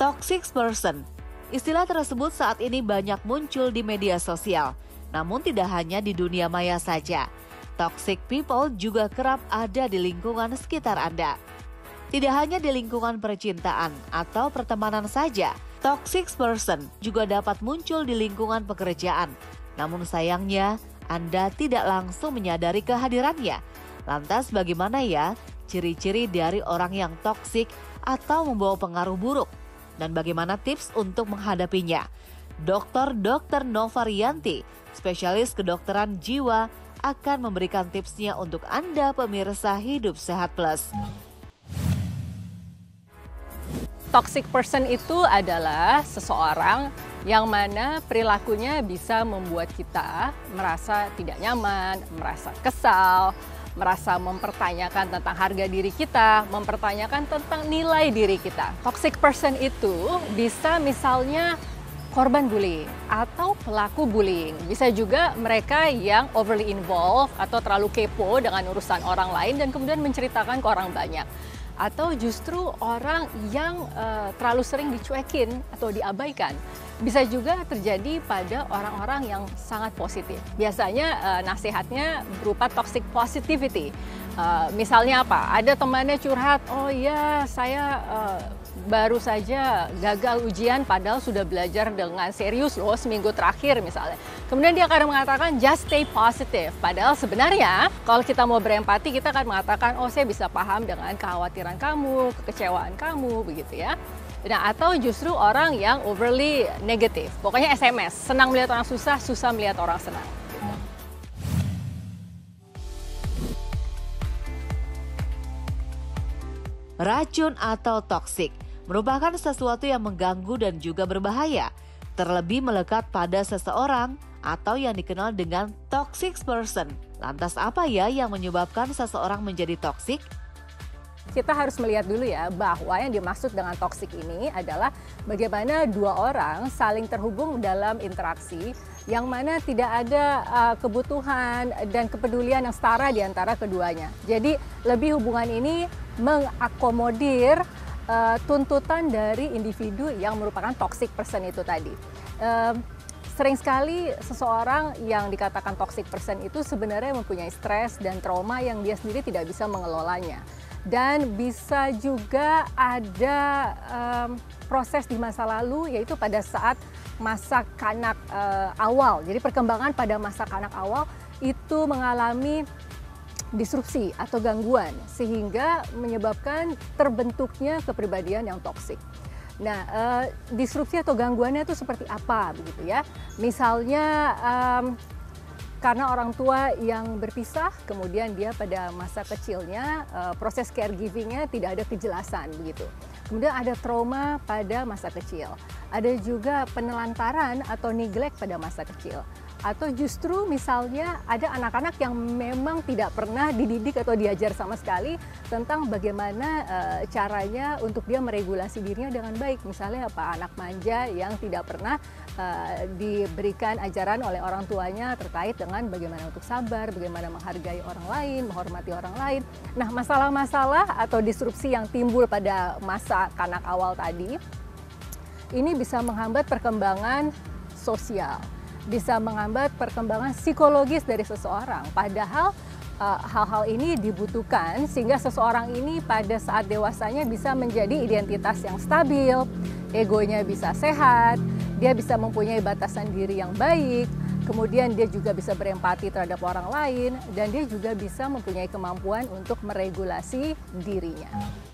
Toxic person. Istilah tersebut saat ini banyak muncul di media sosial. Namun tidak hanya di dunia maya saja. Toxic people juga kerap ada di lingkungan sekitar Anda. Tidak hanya di lingkungan percintaan atau pertemanan saja, toxic person juga dapat muncul di lingkungan pekerjaan. Namun sayangnya, Anda tidak langsung menyadari kehadirannya. Lantas bagaimana ya ciri-ciri dari orang yang toksik atau membawa pengaruh buruk? Dan bagaimana tips untuk menghadapinya? Dr. Nova Rianti, spesialis kedokteran jiwa, akan memberikan tipsnya untuk Anda pemirsa Hidup Sehat Plus. Toxic person itu adalah seseorang yang mana perilakunya bisa membuat kita merasa tidak nyaman, merasa kesal, merasa mempertanyakan tentang harga diri kita, mempertanyakan tentang nilai diri kita. Toxic person itu bisa misalnya korban bullying atau pelaku bullying. Bisa juga mereka yang overly involved atau terlalu kepo dengan urusan orang lain dan kemudian menceritakan ke orang banyak. Atau justru orang yang terlalu sering dicuekin atau diabaikan. Bisa juga terjadi pada orang-orang yang sangat positif. Biasanya nasihatnya berupa toxic positivity. Misalnya apa? Ada temannya curhat, oh iya saya baru saja gagal ujian padahal sudah belajar dengan serius loh seminggu terakhir misalnya. Kemudian dia akan mengatakan just stay positive. Padahal sebenarnya kalau kita mau berempati kita akan mengatakan oh saya bisa paham dengan kekhawatiran kamu, kekecewaan kamu begitu ya. Nah, atau justru orang yang overly negatif. Pokoknya SMS, senang melihat orang susah, susah melihat orang senang. Racun atau toksik merupakan sesuatu yang mengganggu dan juga berbahaya, terlebih melekat pada seseorang atau yang dikenal dengan toxic person. Lantas apa ya yang menyebabkan seseorang menjadi toksik? Kita harus melihat dulu ya bahwa yang dimaksud dengan toksik ini adalah bagaimana dua orang saling terhubung dalam interaksi yang mana tidak ada kebutuhan dan kepedulian yang setara di antara keduanya. Jadi lebih hubungan ini mengakomodir tuntutan dari individu yang merupakan toxic person itu tadi. Sering sekali seseorang yang dikatakan toxic person itu sebenarnya mempunyai stres dan trauma yang dia sendiri tidak bisa mengelolanya. Dan bisa juga ada proses di masa lalu yaitu pada saat masa kanak awal. Jadi perkembangan pada masa kanak awal itu mengalami disrupsi atau gangguan sehingga menyebabkan terbentuknya kepribadian yang toksik. Nah, disrupsi atau gangguannya itu seperti apa begitu ya? Misalnya karena orang tua yang berpisah, kemudian dia pada masa kecilnya proses caregiving-nya tidak ada kejelasan begitu. Kemudian ada trauma pada masa kecil. Ada juga penelantaran atau neglect pada masa kecil. Atau justru misalnya ada anak-anak yang memang tidak pernah dididik atau diajar sama sekali tentang bagaimana caranya untuk dia meregulasi dirinya dengan baik. Misalnya apa? Anak manja yang tidak pernah diberikan ajaran oleh orang tuanya terkait dengan bagaimana untuk sabar, bagaimana menghargai orang lain, menghormati orang lain. Nah, masalah-masalah atau disrupsi yang timbul pada masa kanak awal tadi ini bisa menghambat perkembangan sosial, bisa menghambat perkembangan psikologis dari seseorang. Padahal hal-hal ini dibutuhkan sehingga seseorang ini pada saat dewasanya bisa menjadi identitas yang stabil, egonya bisa sehat, dia bisa mempunyai batasan diri yang baik, kemudian dia juga bisa berempati terhadap orang lain, dan dia juga bisa mempunyai kemampuan untuk meregulasi dirinya.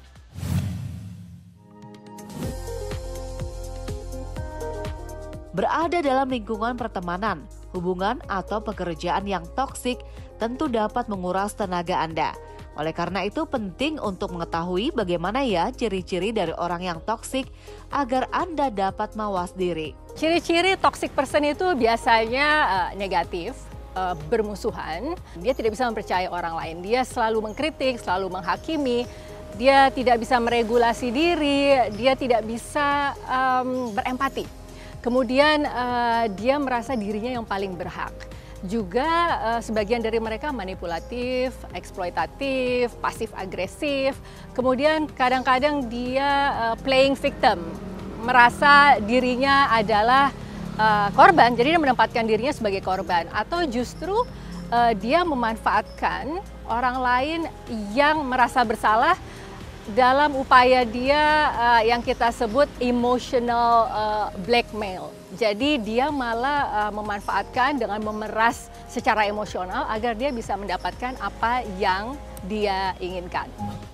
Berada dalam lingkungan pertemanan, hubungan atau pekerjaan yang toksik tentu dapat menguras tenaga Anda. Oleh karena itu penting untuk mengetahui bagaimana ya ciri-ciri dari orang yang toksik agar Anda dapat mawas diri. Ciri-ciri toxic person itu biasanya negatif, bermusuhan, dia tidak bisa mempercayai orang lain, dia selalu mengkritik, selalu menghakimi, dia tidak bisa meregulasi diri, dia tidak bisa berempati. Kemudian dia merasa dirinya yang paling berhak. Juga sebagian dari mereka manipulatif, eksploitatif, pasif agresif. Kemudian kadang-kadang dia playing victim. merasa dirinya adalah korban, jadi dia menempatkan dirinya sebagai korban, atau justru dia memanfaatkan orang lain yang merasa bersalah dalam upaya dia yang kita sebut emotional blackmail. Jadi dia malah memanfaatkan dengan memeras secara emosional agar dia bisa mendapatkan apa yang dia inginkan.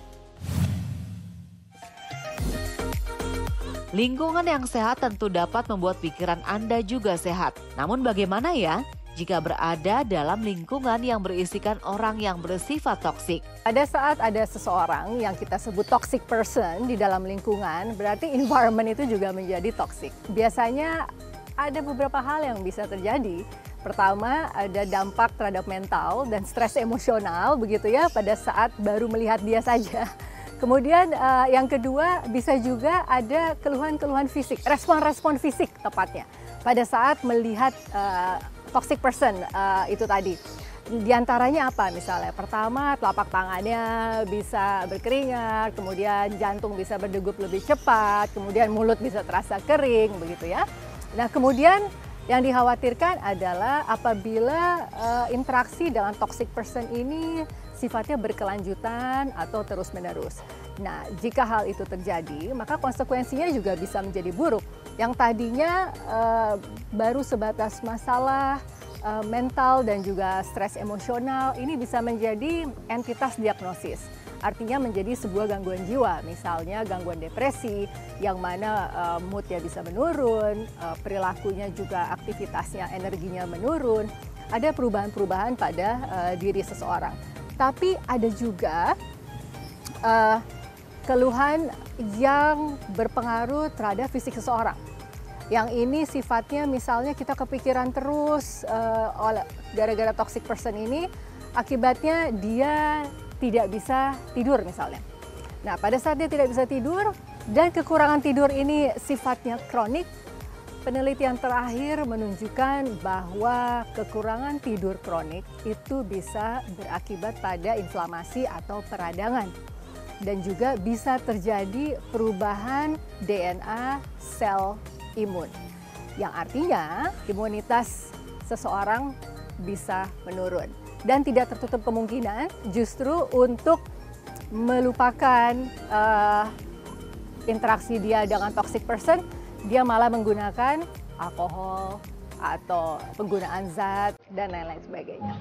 Lingkungan yang sehat tentu dapat membuat pikiran Anda juga sehat. Namun bagaimana ya jika berada dalam lingkungan yang berisikan orang yang bersifat toksik? Pada saat ada seseorang yang kita sebut toxic person di dalam lingkungan, berarti environment itu juga menjadi toxic. Biasanya ada beberapa hal yang bisa terjadi. Pertama, ada dampak terhadap mental dan stres emosional begitu ya pada saat baru melihat dia saja. Kemudian yang kedua bisa juga ada keluhan-keluhan fisik, respon-respon fisik tepatnya pada saat melihat toxic person itu tadi. Di antaranya apa misalnya? Pertama, telapak tangannya bisa berkeringat, kemudian jantung bisa berdegup lebih cepat, kemudian mulut bisa terasa kering begitu ya. Nah, kemudian yang dikhawatirkan adalah apabila interaksi dengan toxic person ini sifatnya berkelanjutan atau terus-menerus. Nah, jika hal itu terjadi, maka konsekuensinya juga bisa menjadi buruk. Yang tadinya baru sebatas masalah mental dan juga stres emosional, ini bisa menjadi entitas diagnosis. Artinya menjadi sebuah gangguan jiwa, misalnya gangguan depresi, yang mana moodnya bisa menurun, perilakunya juga aktivitasnya, energinya menurun, ada perubahan-perubahan pada diri seseorang. Tapi ada juga keluhan yang berpengaruh terhadap fisik seseorang. Yang ini sifatnya misalnya kita kepikiran terus gara-gara toxic person ini, akibatnya dia tidak bisa tidur misalnya. Nah, pada saat dia tidak bisa tidur dan kekurangan tidur ini sifatnya kronik, penelitian terakhir menunjukkan bahwa kekurangan tidur kronik itu bisa berakibat pada inflamasi atau peradangan. Dan juga bisa terjadi perubahan DNA sel imun. Yang artinya imunitas seseorang bisa menurun. Dan tidak tertutup kemungkinan justru untuk melupakan interaksi dia dengan toxic person, dia malah menggunakan alkohol atau penggunaan zat dan lain-lain sebagainya.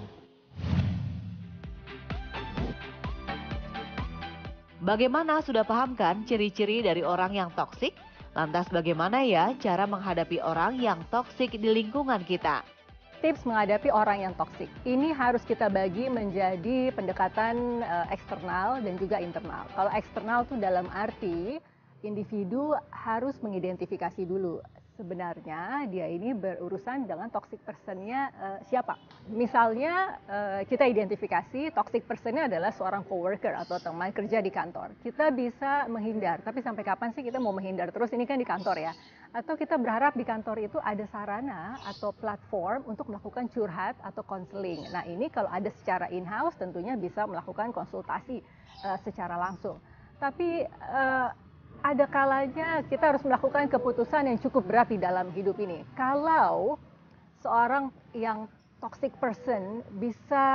Bagaimana, sudah paham kan ciri-ciri dari orang yang toksik? Lantas bagaimana ya cara menghadapi orang yang toksik di lingkungan kita? Tips menghadapi orang yang toksik ini harus kita bagi menjadi pendekatan eksternal dan juga internal. Kalau eksternal itu dalam arti individu harus mengidentifikasi dulu sebenarnya dia ini berurusan dengan toxic person-nya siapa. Misalnya kita identifikasi toxic person-nya adalah seorang coworker atau teman kerja di kantor. Kita bisa menghindar, tapi sampai kapan sih kita mau menghindar terus? Ini kan di kantor ya. Atau kita berharap di kantor itu ada sarana atau platform untuk melakukan curhat atau konseling. Nah, ini kalau ada secara in-house tentunya bisa melakukan konsultasi secara langsung. Tapi ada kalanya kita harus melakukan keputusan yang cukup berat di dalam hidup ini. Kalau seorang yang toxic person bisa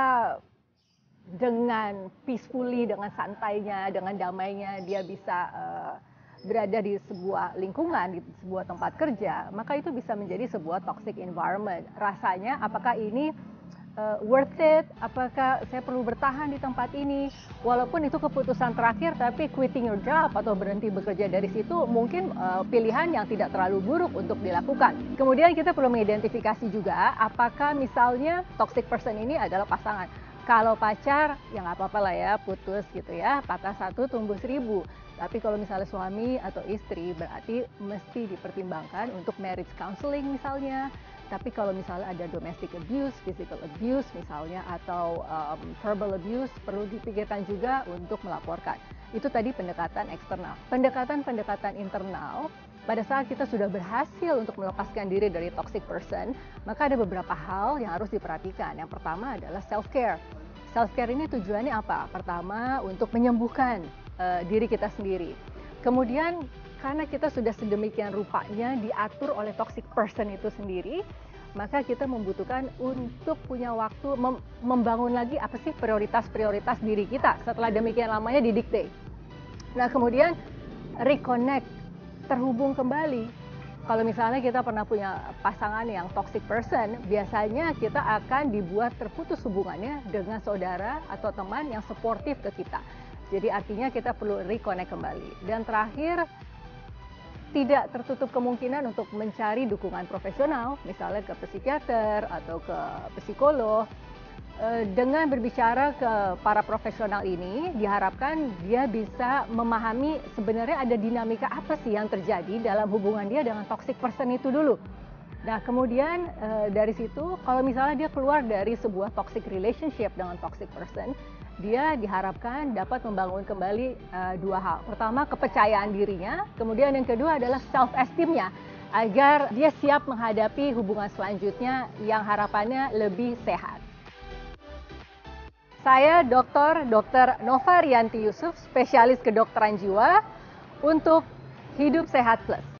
dengan peacefully, dengan santainya, dengan damainya, dia bisa berada di sebuah lingkungan, di sebuah tempat kerja, maka itu bisa menjadi sebuah toxic environment. Rasanya apakah ini worth it? Apakah saya perlu bertahan di tempat ini? Walaupun itu keputusan terakhir, tapi quitting your job atau berhenti bekerja dari situ mungkin pilihan yang tidak terlalu buruk untuk dilakukan. Kemudian kita perlu mengidentifikasi juga apakah misalnya toxic person ini adalah pasangan. Kalau pacar, ya nggak apa-apa lah ya, putus gitu ya, patah satu tumbuh 1000. Tapi kalau misalnya suami atau istri, berarti mesti dipertimbangkan untuk marriage counseling misalnya. Tapi kalau misalnya ada domestic abuse, physical abuse misalnya, atau verbal abuse, perlu dipikirkan juga untuk melaporkan. Itu tadi pendekatan eksternal. Pendekatan internal, pada saat kita sudah berhasil untuk melepaskan diri dari toxic person, maka ada beberapa hal yang harus diperhatikan. Yang pertama adalah self-care. Self-care ini tujuannya apa? Pertama, untuk menyembuhkan diri kita sendiri. Kemudian karena kita sudah sedemikian rupanya diatur oleh toxic person itu sendiri, maka kita membutuhkan untuk punya waktu membangun lagi apa sih prioritas-prioritas diri kita setelah demikian lamanya didikte. Nah, kemudian reconnect, terhubung kembali. Kalau misalnya kita pernah punya pasangan yang toxic person, biasanya kita akan dibuat terputus hubungannya dengan saudara atau teman yang suportif ke kita. Jadi artinya kita perlu reconnect kembali. Dan terakhir, tidak tertutup kemungkinan untuk mencari dukungan profesional, misalnya ke psikiater atau ke psikolog. Dengan berbicara ke para profesional ini, diharapkan dia bisa memahami sebenarnya ada dinamika apa sih yang terjadi dalam hubungan dia dengan toxic person itu dulu. Nah, kemudian dari situ, kalau misalnya dia keluar dari sebuah toxic relationship dengan toxic person, dia diharapkan dapat membangun kembali dua hal. Pertama, kepercayaan dirinya, kemudian yang kedua adalah self-esteem-nya, agar dia siap menghadapi hubungan selanjutnya yang harapannya lebih sehat. Saya Dr. Nova Rianti Yusuf, spesialis kedokteran jiwa untuk Hidup Sehat Plus.